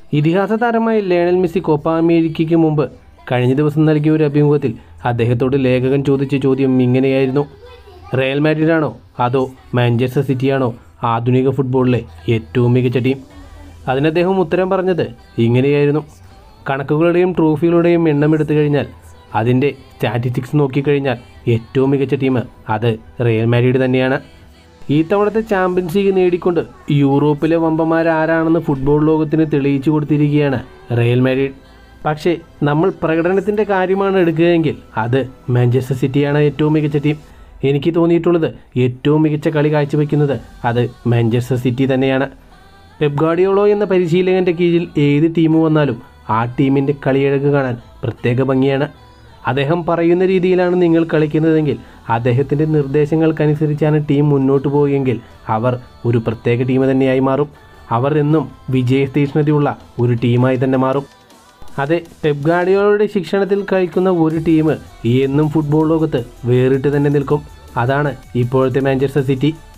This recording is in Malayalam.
ഇതിഹാസ താരമായ ലയണൽ മെസ്സി കോപ്പ അമേരിക്കയ്ക്ക് മുമ്പ് കഴിഞ്ഞ ദിവസം നൽകിയ ഒരു അഭിമുഖത്തിൽ അദ്ദേഹത്തോട് ലേഖകൻ ചോദിച്ച ചോദ്യം ഇങ്ങനെയായിരുന്നു: റയൽ മാഡ്രിഡാണോ അതോ മാഞ്ചസ്റ്റർ സിറ്റിയാണോ ആധുനിക ഫുട്ബോളിലെ ഏറ്റവും മികച്ച ടീം? അതിന് അദ്ദേഹം ഉത്തരം പറഞ്ഞത് ഇങ്ങനെയായിരുന്നു: കണക്കുകളുടെയും ട്രോഫികളുടെയും എണ്ണം എടുത്തു കഴിഞ്ഞാൽ, അതിൻ്റെ സ്റ്റാറ്റിസ്റ്റിക്സ് നോക്കിക്കഴിഞ്ഞാൽ ഏറ്റവും മികച്ച ടീം അത് റയൽ മാഡ്രിഡ് തന്നെയാണ്. ഈ തവണത്തെ ചാമ്പ്യൻസ് ലീഗ് നേടിക്കൊണ്ട് യൂറോപ്പിലെ വമ്പന്മാരാരാണെന്ന് ഫുട്ബോൾ ലോകത്തിന് തെളിയിച്ചു കൊടുത്തിരിക്കുകയാണ് റയൽ മാഡ്രിഡ്. പക്ഷേ നമ്മൾ പ്രകടനത്തിൻ്റെ കാര്യമാണ് എടുക്കുകയെങ്കിൽ അത് മാഞ്ചസ്റ്റർ സിറ്റിയാണ് ഏറ്റവും മികച്ച ടീം. എനിക്ക് തോന്നിയിട്ടുള്ളത് ഏറ്റവും മികച്ച കളി കാഴ്ചവെക്കുന്നത് അത് മാഞ്ചസ്റ്റർ സിറ്റി തന്നെയാണ്. പെപ് ഗാർഡിയോള എന്ന പരിശീലകൻ്റെ കീഴിൽ ഏത് ടീം വന്നാലും ആ ടീമിൻ്റെ കളിയഴക് കാണാൻ പ്രത്യേക ഭംഗിയാണ്. അദ്ദേഹം പറയുന്ന രീതിയിലാണ് നിങ്ങൾ കളിക്കുന്നതെങ്കിൽ, അദ്ദേഹത്തിൻ്റെ നിർദ്ദേശങ്ങൾക്കനുസരിച്ചാണ് ടീം മുന്നോട്ട് പോവുകയെങ്കിൽ അവർ ഒരു പ്രത്യേക ടീം തന്നെയായി മാറും. അവർ എന്നും വിജയതീഷ്ണതയുള്ള ഒരു ടീമായി തന്നെ മാറും. അതെ, പെപ് ഗാർഡിയോളയുടെ ശിക്ഷണത്തിൽ കളിക്കുന്ന ഒരു ടീം എന്നും ഫുട്ബോൾ ലോകത്ത് വേറിട്ട് തന്നെ നിൽക്കും. അതാണ് ഇപ്പോഴത്തെ മാഞ്ചസ്റ്റർ സിറ്റി.